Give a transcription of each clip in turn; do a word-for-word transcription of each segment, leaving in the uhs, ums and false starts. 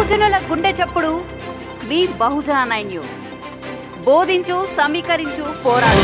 బహుజనుల గుండె చప్పుడు మీ బహుజన నైన్ న్యూస్. బోధించు, సమీకరించు, పోరాడు.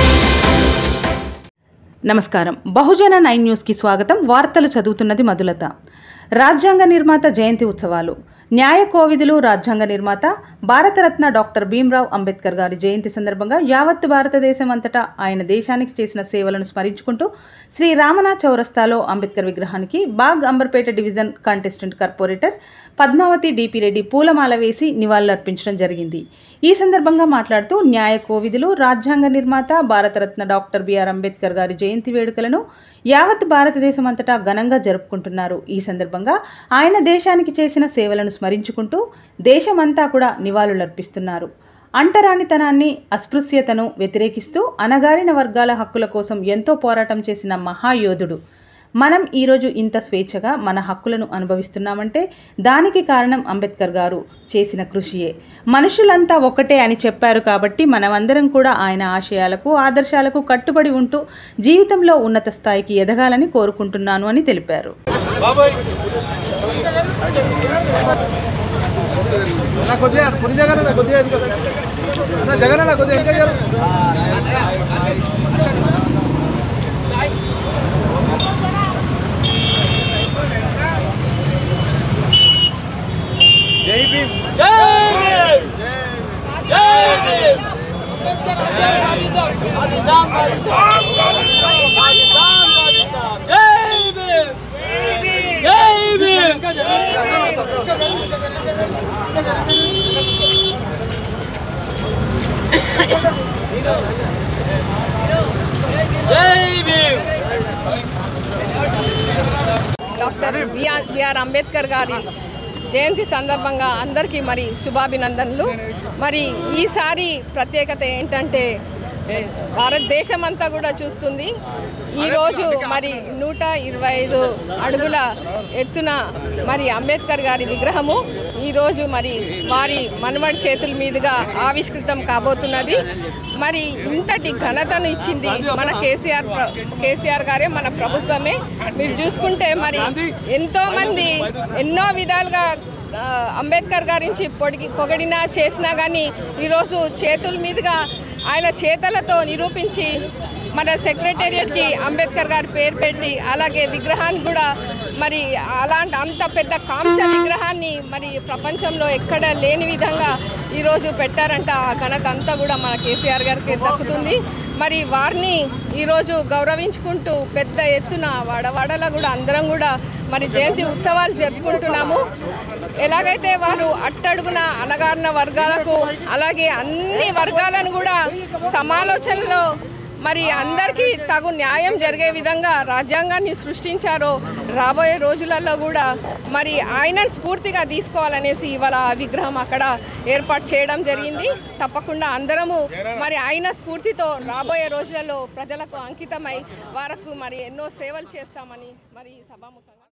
నమస్కారం. బహుజన నైన్ న్యూస్కి స్వాగతం. వార్తలు చదువుతున్నది మధులత. రాజ్యాంగ నిర్మాత జయంతి ఉత్సవాలు. న్యాయ కోవిదులు, రాజ్యాంగ నిర్మాత, భారతరత్న డాక్టర్ భీమ్రావ్ అంబేద్కర్ గారి జయంతి సందర్భంగా యావత్ భారతదేశం అంతటా ఆయన దేశానికి చేసిన సేవలను స్మరించుకుంటూ శ్రీ రామనాథ్ చౌరస్తాలో అంబేద్కర్ విగ్రహానికి Bagh Amberpet division contestant corporator Padmavathi DP Reddy పూలమాల వేసి నివాళులర్పించడం జరిగింది. ఈ సందర్భంగా మాట్లాడుతూ న్యాయ కోవిదులు, రాజ్యాంగ నిర్మాత, భారతరత్న డాక్టర్ బిఆర్ అంబేద్కర్ గారి జయంతి వేడుకలను యావత్ భారతదేశం అంతటా ఘనంగా జరుపుకుంటున్నారు. ఈ సందర్భంగా ఆయన దేశానికి చేసిన సేవలను స్మరించుకుంటూ దేశమంతా కూడా నివాళులర్పిస్తున్నారు. అంటరానితనాన్ని, అస్పృశ్యతను వ్యతిరేకిస్తూ అణగారిన వర్గాల హక్కుల కోసం ఎంతో పోరాటం చేసిన మహాయోధుడు. మనం ఈరోజు ఇంత స్వేచ్ఛగా మన హక్కులను అనుభవిస్తున్నామంటే దానికి కారణం అంబేద్కర్ గారు చేసిన కృషియే. మనుషులంతా ఒకటే అని చెప్పారు కాబట్టి మనమందరం కూడా ఆయన ఆశయాలకు, ఆదర్శాలకు కట్టుబడి ఉంటూ జీవితంలో ఉన్నత స్థాయికి ఎదగాలని కోరుకుంటున్నాను అని తెలిపారు. जय भीम, जय जय भीम, డాక్టర్ బిఆర్ అంబేద్కర్ గారి జయంతి సందర్భంగా అందరికీ మరి శుభాభినందనలు. మరి ఈసారి ప్రత్యేకత ఏంటంటే భారతదేశం అంతా కూడా చూస్తుంది. ఈరోజు మరి నూట ఇరవై ఐదు అడుగుల ఎత్తున మరి అంబేద్కర్ గారి విగ్రహము ఈరోజు మరి వారి మనవడి చేతుల మీదుగా ఆవిష్కృతం కాబోతున్నది. మరి ఇంతటి ఘనతను ఇచ్చింది మన కేసీఆర్ కేసీఆర్ గారే, మన ప్రభుత్వమే. మీరు చూసుకుంటే మరి ఎంతోమంది ఎన్నో విధాలుగా అంబేద్కర్ గారించి పొడిగి పొగడినా చేసినా కానీ ఈరోజు చేతుల మీదుగా ఆయన చేతలతో నిరూపించి మన సెక్రటేరియట్కి అంబేద్కర్ గారి పేరు పెట్టి అలాగే విగ్రహాన్ని కూడా మరి అలాంటి అంత పెద్ద కాంస్య విగ్రహాన్ని మరి ప్రపంచంలో ఎక్కడ లేని విధంగా ఈరోజు పెట్టారంట. ఆ ఘనత అంతా కూడా మన కేసీఆర్ గారికి దక్కుతుంది. మరి వారిని ఈరోజు గౌరవించుకుంటూ పెద్ద ఎత్తున వాడవాడలో కూడా అందరం కూడా మరి జయంతి ఉత్సవాలు జరుపుకుంటున్నాము. ఎలాగైతే వారు అట్టడుగున అణగారిన వర్గాలకు అలాగే అన్ని వర్గాలను కూడా సమాలోచనలో మరి అందరికీ తగు న్యాయం జరిగే విధంగా రాజ్యాంగాన్ని సృష్టించారో రాబోయే రోజులలో కూడా మరి ఆయన స్ఫూర్తిగా తీసుకోవాలనేసి ఇవాళ విగ్రహం అక్కడ ఏర్పాటు చేయడం జరిగింది. తప్పకుండా అందరము మరి ఆయన స్ఫూర్తితో రాబోయే రోజులలో ప్రజలకు అంకితమై వారికి మరి ఎన్నో సేవలు చేస్తామని మరి సభాముఖంగా